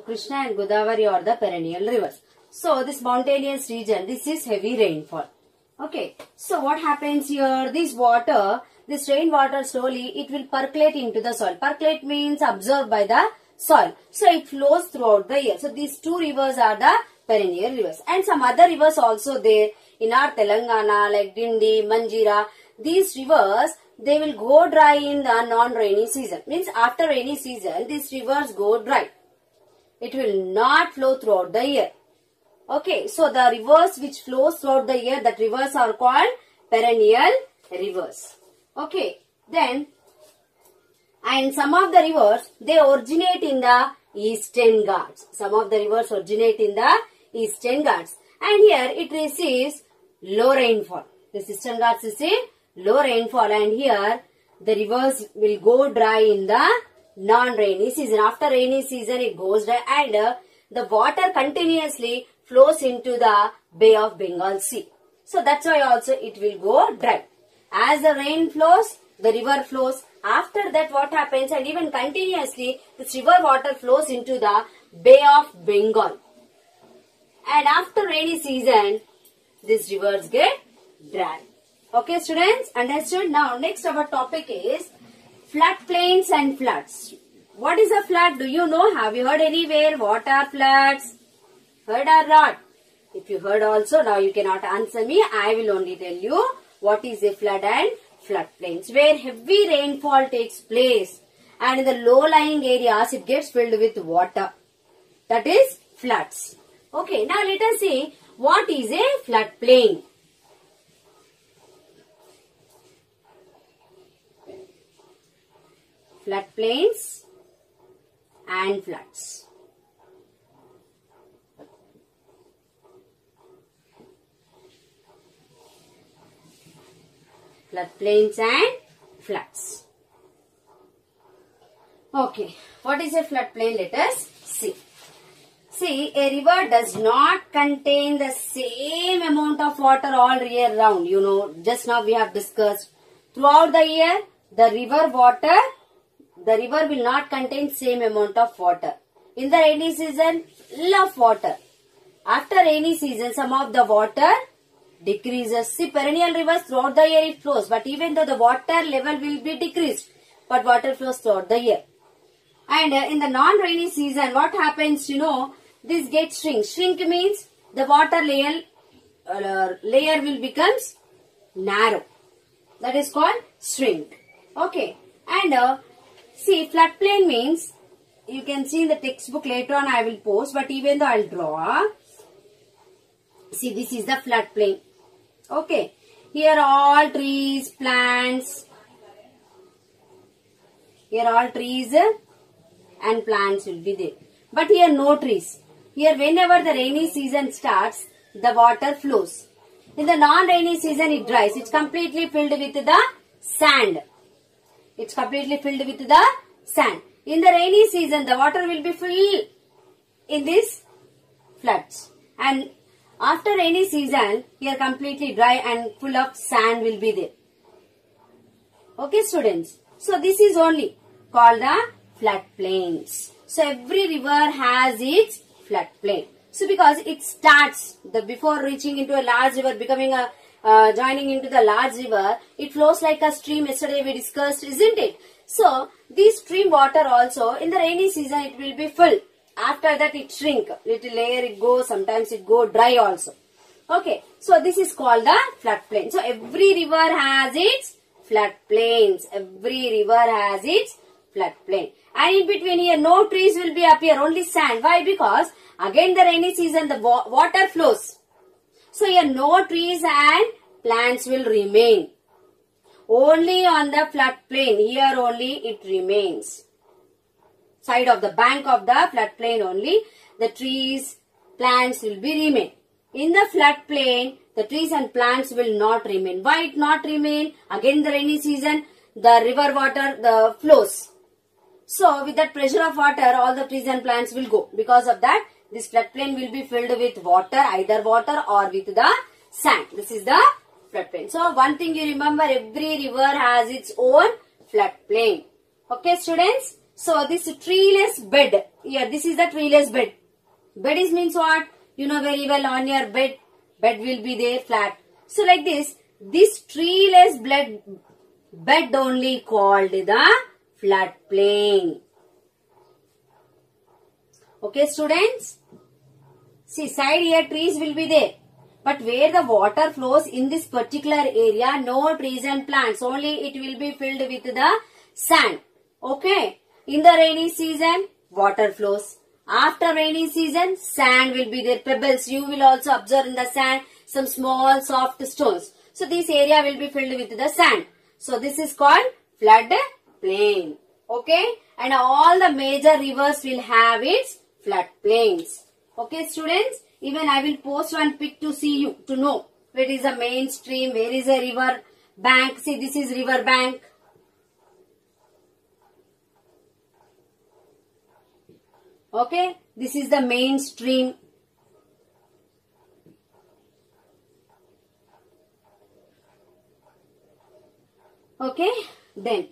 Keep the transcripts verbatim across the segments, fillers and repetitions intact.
Krishna and Godavari are the perennial rivers. So this mountainous region, this is heavy rainfall. Okay. So what happens here? This water, this rainwater slowly, it will percolate into the soil. Percolate means absorbed by the soil. So it flows throughout the year. So these two rivers are the perennial rivers. And some other rivers also there in our Telangana like Dindi, Manjira. These rivers, they will go dry in the non-rainy season. Means after rainy season, these rivers go dry. It will not flow throughout the year. Okay, so the rivers which flows throughout the year, that rivers are called perennial rivers. Okay, then, and some of the rivers, they originate in the Eastern Ghats. Some of the rivers originate in the Eastern Ghats. And here it receives low rainfall. The Eastern Ghats is a low rainfall, and here the rivers will go dry in the non-rainy season. After rainy season, it goes dry, and uh, the water continuously flows into the Bay of Bengal Sea. So that's why also it will go dry. As the rain flows, the river flows. After that, what happens? And even continuously, this river water flows into the Bay of Bengal. And after rainy season, these rivers get dry. Okay, students, understood? Now, next our topic is floodplains and floods. What is a flood? Do you know? Have you heard anywhere? What are floods? Heard or not? If you heard also, now you cannot answer me. I will only tell you what is a flood and floodplains. Where heavy rainfall takes place and in the low-lying areas, it gets filled with water. That is floods. Okay, now let us see what is a floodplain. Floodplains and floods. Floodplains and floods. Okay, what is a floodplain? Let us see. See, a river does not contain the same amount of water all year round. You know, just now we have discussed. Throughout the year, the river water, the river will not contain same amount of water. In the rainy season, love water. After rainy season, some of the water decreases. See, perennial rivers throughout the year it flows, but even though the water level will be decreased, but water flows throughout the year. And uh, in the non-rainy season, what happens, you know, this gets shrink. Shrink means the water layer, uh, layer will becomes narrow. That is called shrink. Okay. And uh, see, floodplain means, you can see in the textbook later on I will post, but even though I will draw, see, this is the floodplain. Okay. Here all trees, plants, here all trees and plants will be there. But here no trees. Here whenever the rainy season starts, the water flows. In the non-rainy season it dries. It's completely filled with the sand. It's completely filled with the sand. In the rainy season, the water will be full in this floods. And after rainy season, here completely dry and full of sand will be there. Okay, students. So this is only called the floodplains. So every river has its floodplain. So because it starts, the before reaching into a large river, becoming a uh, joining into the large river, it flows like a stream. Yesterday we discussed, isn't it? So this stream water also in the rainy season it will be full. After that it shrink, little layer it goes, sometimes it go dry also. Okay, so this is called the floodplain. So every river has its floodplains. Every river has its floodplain. And in between here no trees will be appear, only sand. Why? Because again the rainy season the wa water flows. So here no trees and plants will remain. Only on the floodplain, here only it remains. Side of the bank of the floodplain only, the trees, plants will be remain. In the floodplain, the trees and plants will not remain. Why it not remain? Again the rainy season, the river water the flows. So with that pressure of water, all the trees and plants will go. Because of that, this floodplain will be filled with water, either water or with the sand. This is the floodplain. So one thing you remember, every river has its own floodplain. Okay, students? So this treeless bed here this is the treeless bed. Bed is means what? You know very well, on your bed, bed will be there flat. So like this, this treeless bed, bed only called the floodplain. Okay students? See, side here trees will be there. But where the water flows in this particular area, no trees and plants. Only it will be filled with the sand. Okay. In the rainy season, water flows. After rainy season, sand will be there. Pebbles. You will also observe in the sand some small soft stones. So this area will be filled with the sand. So this is called flood plain. Okay. And all the major rivers will have its flood plains. Okay students. Even I will post one pic to see you, to know where is a main stream, where is a river bank. See, this is river bank. Okay, this is the main stream. Okay, then.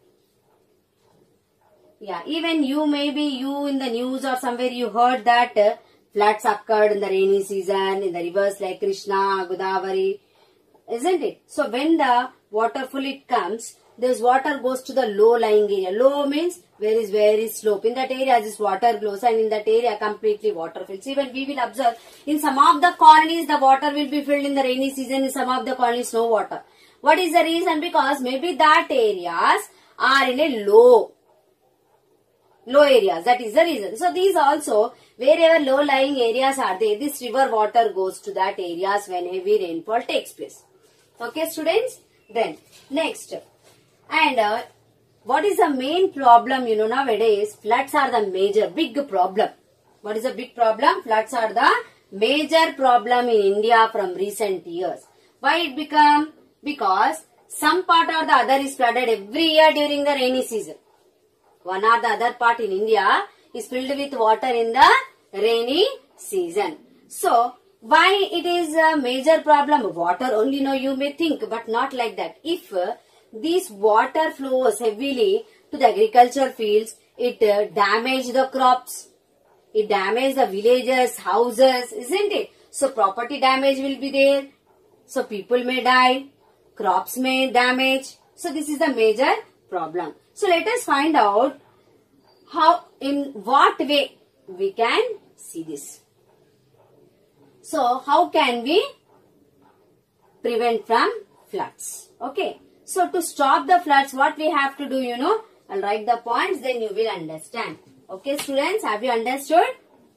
Yeah, even you, maybe you in the news or somewhere you heard that uh, floods occurred in the rainy season in the rivers like Krishna, Godavari, isn't it? So when the water full it comes, this water goes to the low-lying area. Low means where is very slope. In that area this water flows, and in that area completely water fills. Even we will observe in some of the colonies the water will be filled in the rainy season. In some of the colonies no water. What is the reason? Because maybe that areas are in a low low areas. That is the reason. So these also, wherever low lying areas are there, this river water goes to that areas when heavy rainfall takes place. Okay students. Then next, and uh, what is the main problem? You know, nowadays floods are the major big problem. What is the big problem? Floods are the major problem in India from recent years. Why it become? Because some part or the other is flooded every year during the rainy season. One or the other part in India is filled with water in the rainy season. So, why it is a major problem? Water only, no, you may think, but not like that. If uh, this water flows heavily to the agriculture fields, it uh, damages the crops. It damages the villages, houses, isn't it? So, property damage will be there. So, people may die. Crops may damage. So, this is the major problem. So, let us find out how, in what way we can see this. So, how can we prevent from floods? Okay. So, to stop the floods, what we have to do, you know, I'll write the points, then you will understand. Okay, students, have you understood?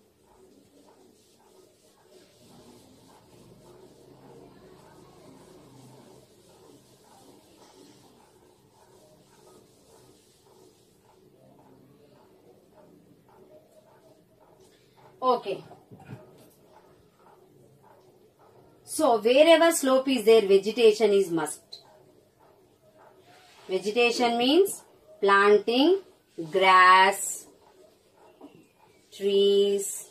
Okay. So, wherever slope is there, vegetation is must. Vegetation means planting, grass, trees,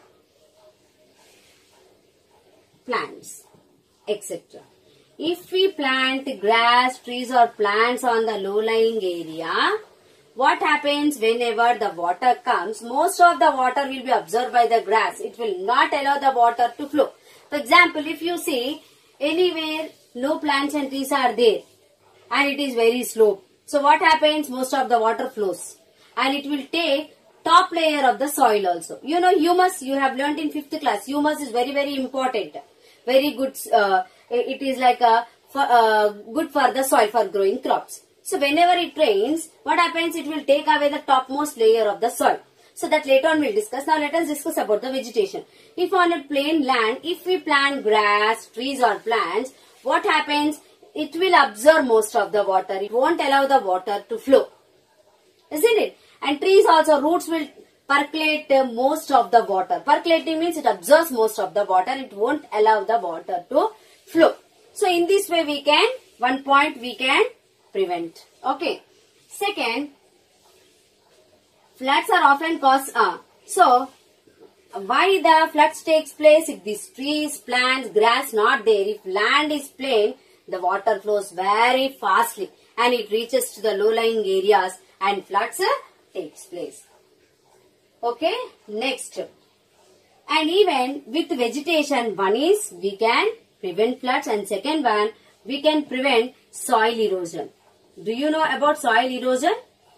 plants, et cetera. If we plant grass, trees or plants on the low-lying area, what happens whenever the water comes? Most of the water will be absorbed by the grass. It will not allow the water to flow. For example, if you see anywhere no plants and trees are there and it is very slow. So what happens? Most of the water flows and it will take top layer of the soil also. You know humus, you have learnt in fifth class. Humus is very very important. Very good. Uh, it is like a, for, uh, good for the soil for growing crops. So whenever it rains, what happens? It will take away the topmost layer of the soil. So that later on we'll discuss. Now let us discuss about the vegetation. If on a plain land, if we plant grass, trees or plants, what happens? It will absorb most of the water. It won't allow the water to flow. Isn't it? And trees also, roots will percolate uh, most of the water. Percolating means it absorbs most of the water. It won't allow the water to flow. So in this way we can, one point we can prevent. Okay. Second, floods are often caused. Uh, so, why the floods takes place? If these trees, plants, grass not there, if land is plain, the water flows very fastly and it reaches to the low-lying areas and floods uh, takes place. Okay, next. And even with vegetation, one is we can prevent floods and second one, we can prevent soil erosion. Do you know about soil erosion?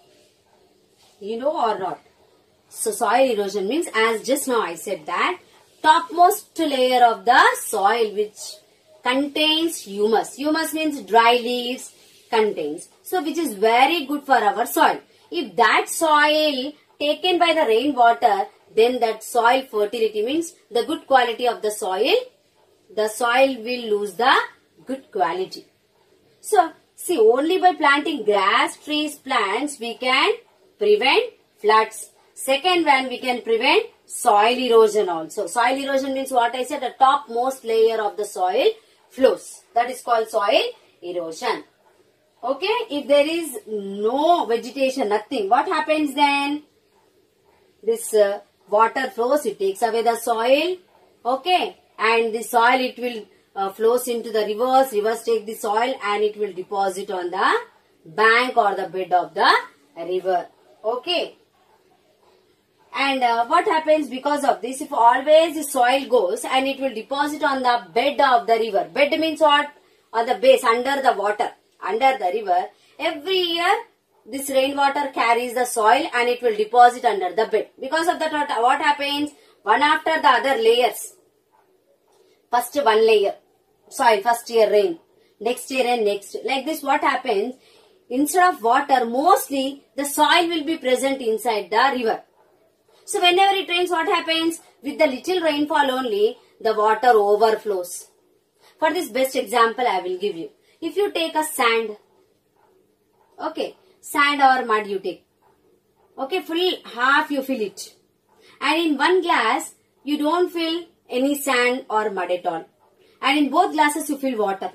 You know or not? So soil erosion means, as just now I said that, topmost layer of the soil which contains humus. Humus means dry leaves contains. So which is very good for our soil. If that soil taken by the rainwater, then that soil fertility means the good quality of the soil, the soil will lose the good quality. So see, only by planting grass, trees, plants, we can prevent floods. Second one, we can prevent soil erosion also. Soil erosion means what I said, the topmost layer of the soil flows. That is called soil erosion. Okay, if there is no vegetation, nothing, what happens then? This uh, water flows, it takes away the soil. Okay, and the soil, it will uh, flows into the rivers. Rivers take the soil and it will deposit on the bank or the bed of the river. Okay. And uh, what happens because of this? If always the soil goes and it will deposit on the bed of the river. Bed means what? On the base, under the water, under the river. Every year, this rainwater carries the soil and it will deposit under the bed. Because of that, what happens? One after the other layers. First one layer, soil, first year rain. Next year and next. Like this, what happens? Instead of water, mostly the soil will be present inside the river. So whenever it rains, what happens? With the little rainfall only, the water overflows. For this best example, I will give you. If you take a sand, okay, sand or mud you take. Okay, full half you fill it. And in one glass, you don't fill any sand or mud at all. And in both glasses, you fill water.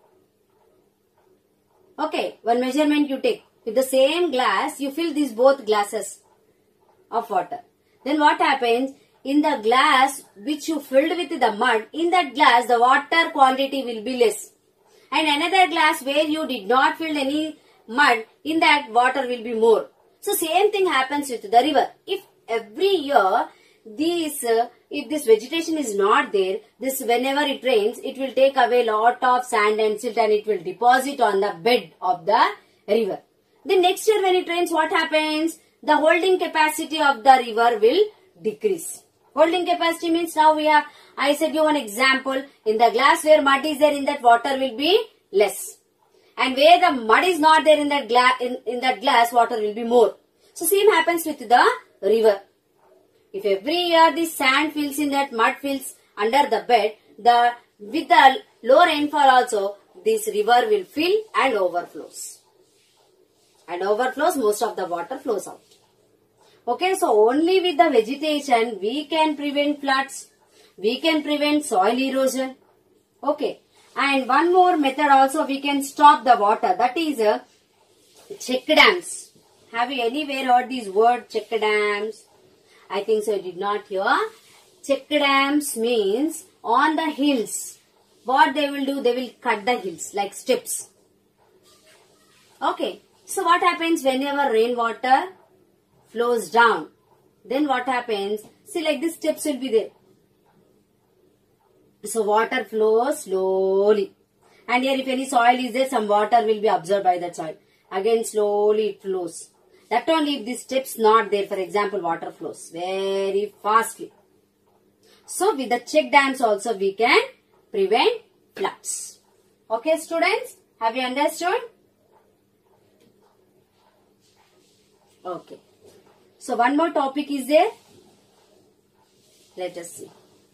Okay, one measurement you take. With the same glass, you fill these both glasses of water. Then what happens? In the glass which you filled with the mud, in that glass the water quantity will be less. And another glass where you did not fill any mud, in that water will be more. So same thing happens with the river. If every year this, uh, if this vegetation is not there, this whenever it rains, it will take away lot of sand and silt and it will deposit on the bed of the river. The next year when it rains, what happens? The holding capacity of the river will decrease. Holding capacity means, now we have, I said you one example. In the glass where mud is there, in that water will be less. And where the mud is not there in that, gla in, in that glass, water will be more. So same happens with the river. If every year the sand fills in that, mud fills under the bed, the with the low rainfall also, this river will fill and overflows. And overflows, most of the water flows out. Okay, so only with the vegetation we can prevent floods. We can prevent soil erosion. Okay, and one more method also we can stop the water. That is uh, check dams. Have you anywhere heard this word check dams? I think so, I did not hear. Check dams means on the hills. What they will do? They will cut the hills like steps. Okay. So what happens whenever rainwater flows down? Then what happens? See, like these steps will be there. So water flows slowly. And here if any soil is there, some water will be absorbed by that soil. Again slowly it flows. That only if these steps not there, for example, water flows very fastly. So with the check dams also we can prevent floods. Okay students, have you understood? Okay. So one more topic is there. Let us see.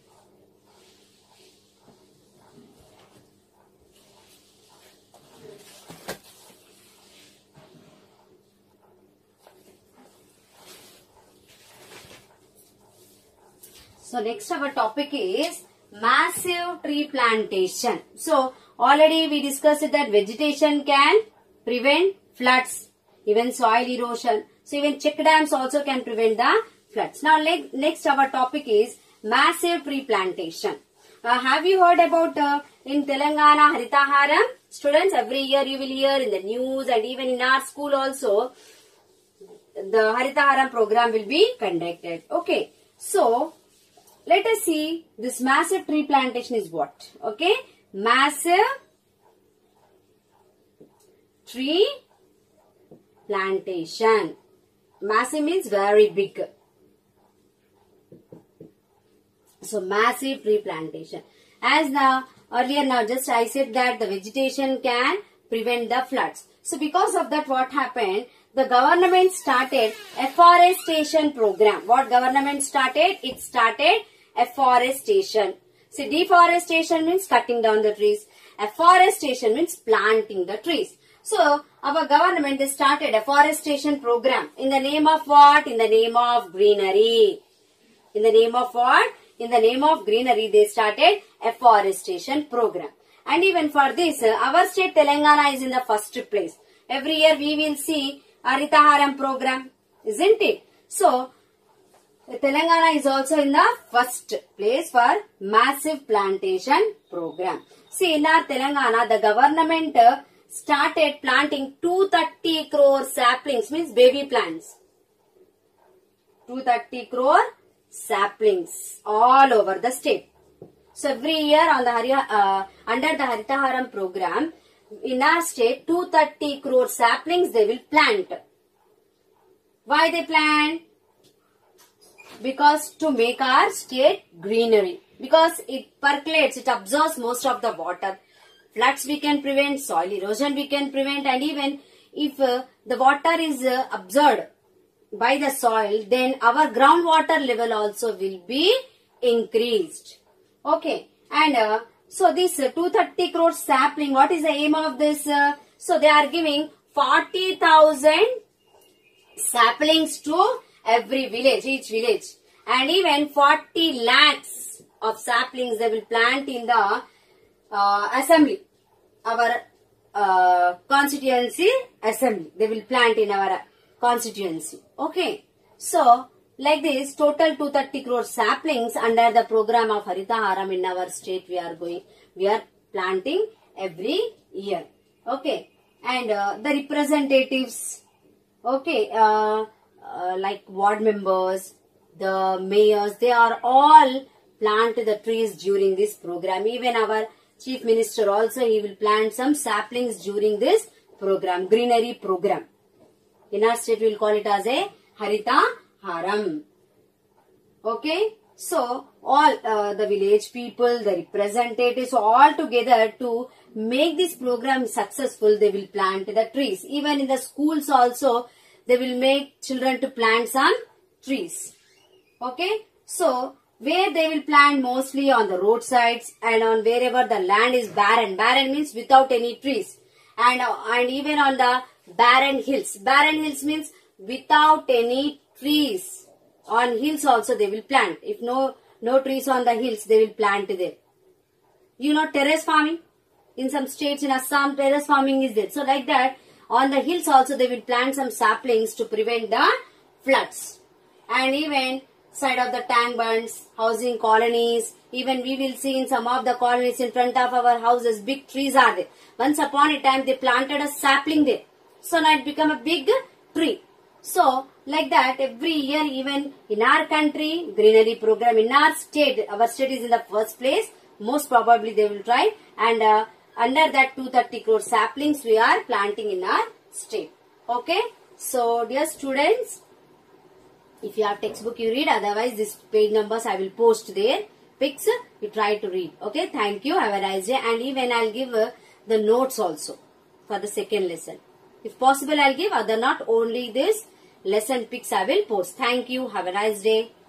So next our topic is massive tree plantation. So already we discussed that vegetation can prevent floods, even soil erosion. So even check dams also can prevent the floods. Now next our topic is massive tree plantation. Uh, have you heard about uh, in Telangana Haritaharam? Students, every year you will hear in the news and even in our school also. the Haritaharam program will be conducted. Okay. So, let us see this massive tree plantation is what? Okay. Massive tree plantation. Massive means very big. So, massive tree plantation. As now, earlier now just I said that the vegetation can prevent the floods. So, because of that what happened? The government started afforestation program. What government started? It started afforestation. See, deforestation means cutting down the trees. Afforestation means planting the trees. So, our government has started afforestation program. In the name of what? In the name of greenery. In the name of what? In the name of greenery, they started afforestation program. And even for this, our state Telangana is in the first place. Every year we will see Haritaharam program, isn't it? So, Telangana is also in the first place for massive plantation program. See, in our Telangana, the government started planting two hundred thirty crore saplings, means baby plants. two hundred thirty crore saplings all over the state. So, every year on the Hari, uh, under the Haritaharam program, in our state, two hundred thirty crore saplings they will plant. Why they plant? Because to make our state greenery. Because it percolates, it absorbs most of the water. Floods we can prevent, soil erosion we can prevent, and even if uh, the water is uh, absorbed by the soil, then our groundwater level also will be increased. Okay, and uh, so this uh, two hundred thirty crore sapling, what is the aim of this? Uh, so they are giving forty thousand saplings to every village, each village, and even forty lakhs of saplings they will plant in the uh, assembly, our uh, constituency assembly. They will plant in our constituency. Okay, so like this, total two hundred thirty crore saplings under the program of Haritaharam in our state we are going, we are planting every year. Okay, and uh, the representatives, okay, uh, uh, like ward members, the mayors, they are all plant the trees during this program. Even our chief minister also, he will plant some saplings during this program, greenery program. In our state we will call it as a Haritaharam. Okay, so all uh, the village people, the representatives, all together to make this program successful, they will plant the trees. Even in the schools also, they will make children to plant some trees. Okay, so where they will plant mostly on the roadsides and on wherever the land is barren. Barren means without any trees. And, uh, and even on the barren hills. Barren hills means without any trees. On hills also they will plant. If no, no trees on the hills, they will plant there. You know terrace farming? In some states in Assam, terrace farming is there. So like that, on the hills also they will plant some saplings to prevent the floods. And even side of the tank bunds, housing colonies, even we will see in some of the colonies in front of our houses, big trees are there. Once upon a time they planted a sapling there. So now it become a big tree. So like that, every year, even in our country, greenery program in our state, our state is in the first place. Most probably they will try, and uh, under that two hundred thirty crore saplings we are planting in our state. Okay, so dear students, if you have textbook you read, otherwise this page numbers I will post there. Pics you try to read. Okay, thank you, have a nice day, and even I will give uh, the notes also for the second lesson. If possible I will give, other not, only this lesson pics I will post. Thank you, have a nice day.